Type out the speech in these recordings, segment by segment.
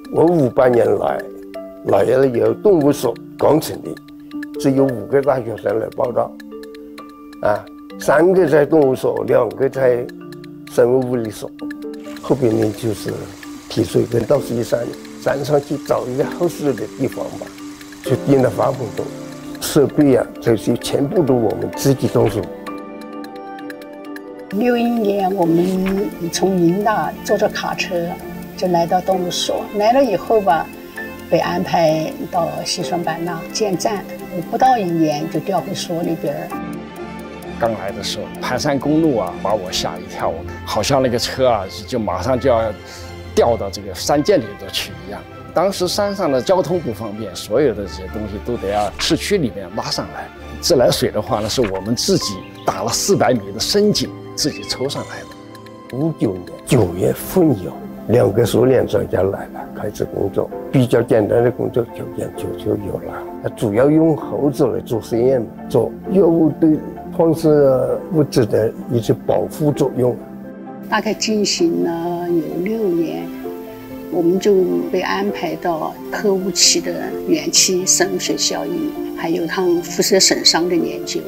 我58年来了以后，动物所刚成立，只有5个大学生来报道，3个在动物所，2个在生物物理所。后边呢就是提出一个到山上去找一个合适的地方吧，就定了发挥洞。设备这些全部都我们自己动手。 61年我们从云大坐着卡车就来到动物所，来了以后吧，被安排到西双版纳建站，不到1年就调回所里边。 刚来的时候，盘山公路把我吓一跳，好像那个车就马上就要掉到这个山涧里头去一样。当时山上的交通不方便，所有的这些东西都得要市区里面拉上来。自来水的话呢，是我们自己打了400米的深井自己抽上来的。 59年9月份有2个所连专家来了，开始工作，比较简单的工作就研究就有了。主要用猴子来做实验，做药物对放射物质的一些保护作用。 大概进行了有6年，我们就被安排到核武器的元气生物学效应，还有抗辐射损伤的研究。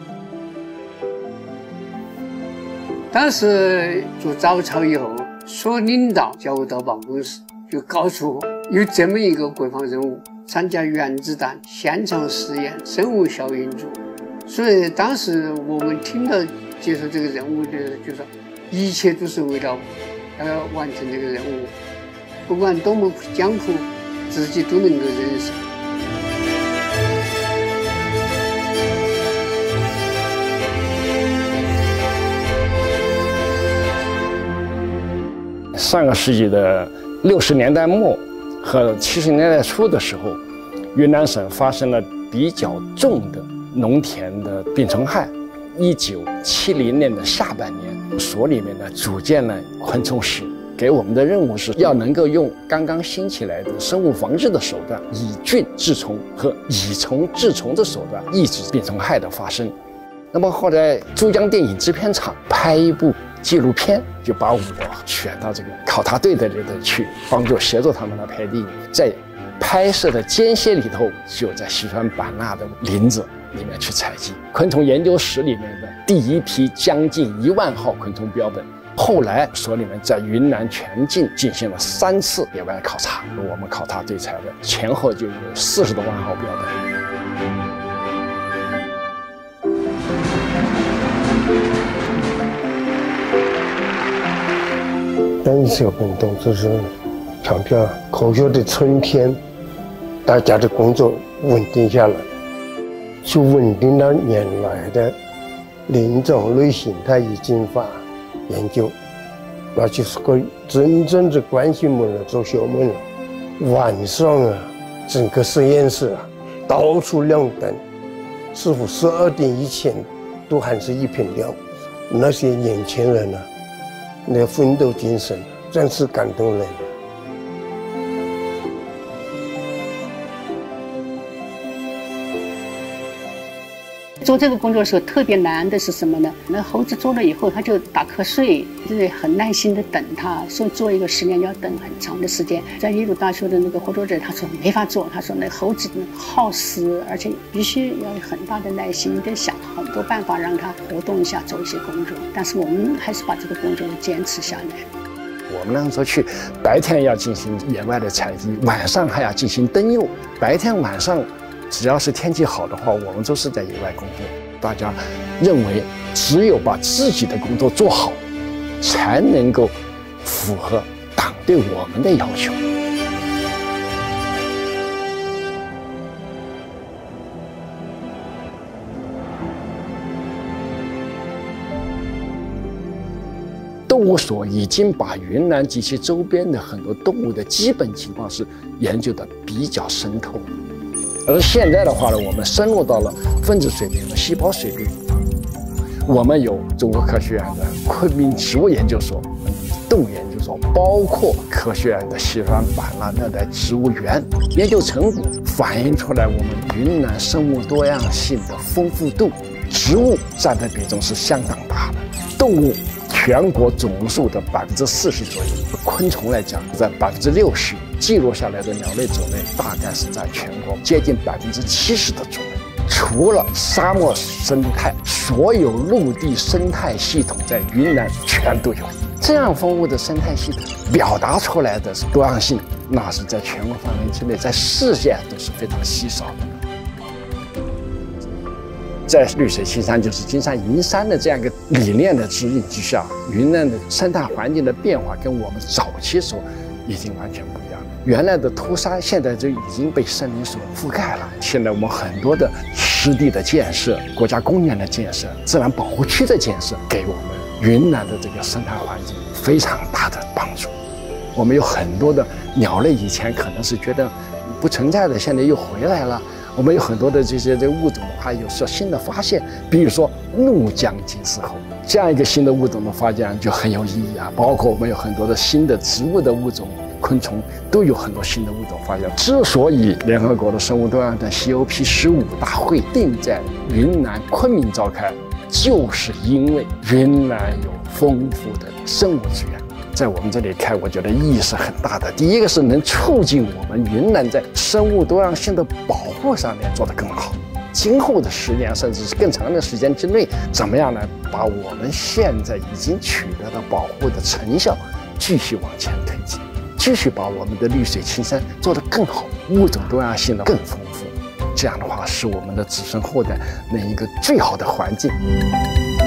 当时做早操以后，所领导叫我到办公室，就告诉我有这么一个国防任务，参加原子弹现场实验生物效应组。所以当时我们听到接受这个任务的，就说一切都是为了要完成这个任务，不管多么艰苦，自己都能够忍受。 上个世纪的60年代末和70年代初的时候，云南省发生了比较重的农田的病虫害。1970年的下半年，所里面呢组建了昆虫室，给我们的任务是要能够用刚刚兴起来的生物防治的手段，以菌治虫和以虫治虫的手段抑制病虫害的发生。那么后来珠江电影制片厂拍一部纪录片，就把我选到这个考察队的里头去，帮助协助他们来拍电影。在拍摄的间歇里头，就在西双版纳的林子里面去采集昆虫研究室里面的第一批将近1万号昆虫标本。后来所里面在云南全境进行了3次野外考察，我们考察队采的前后就有40多万号标本。 这一次活动就是强调科学的春天，大家的工作稳定下来，就稳定了原来的林种类形态与进化研究，那就是可以真正的关系们了做学问了。晚上整个实验室到处亮灯，师傅12点以前都还是一片亮。那些年轻人那奋斗精神真是感动人。 做这个工作的时候特别难的是什么呢？那猴子做了以后，他就打瞌睡，就是很耐心的等他。说做一个实验要等很长的时间。在耶鲁大学的那个合作者他说没法做，他说那猴子耗时，而且必须要有很大的耐心，你得想很多办法让它活动一下，做一些工作。但是我们还是把这个工作坚持下来。 我们那时候去，白天要进行野外的采集，晚上还要进行灯诱。白天晚上只要是天气好的话，我们都是在野外工作。大家认为，只有把自己的工作做好，才能够符合党对我们的要求。动物所已经把云南及其周边的很多动物的基本情况是研究的比较深透。而现在的话呢，我们深入到了分子水平和细胞水平。我们有中国科学院的昆明植物研究所、动物研究所，包括科学院的西双版纳热带植物园，研究成果反映出来我们云南生物多样性的丰富度。植物占的比重是相当大的，动物全国总数的40%左右。昆虫来讲，在60%，记录下来的鸟类种类大概是在全国接近70%的种类。除了沙漠生态，所有陆地生态系统在云南全都有。这样丰富的生态系统表达出来的多样性，那是在全国范围之内，在世界都是非常稀少的。在绿水青山就是金山银山的这样一个理念的指引之下，云南的生态环境的变化跟我们早期时候已经完全不一样了。原来的秃山现在就已经被森林所覆盖了。现在我们很多的湿地的建设、国家公园的建设、自然保护区的建设，给我们云南的这个生态环境非常大的帮助。我们有很多的鸟类，以前可能是觉得不存在的，现在又回来了。我们有很多的这些物种，还有说新的发现，比如说怒江金丝猴这样一个新的物种的发现就很有意义啊。包括我们有很多的新的植物的物种、昆虫，都有很多新的物种发现。之所以联合国的生物多样的 COP15大会定在云南昆明召开，就是因为云南有丰富的生物资源。在我们这里开，我觉得意义是很大的。第一个是能促进我们云南在生物多样性的保护上面做得更好。今后的10年甚至是更长的时间之内，怎么样呢？把我们现在已经取得的保护的成效继续往前推进，继续把我们的绿水青山做得更好，物种多样性的更丰富。这样的话，使我们的子孙后代能一个最好的环境。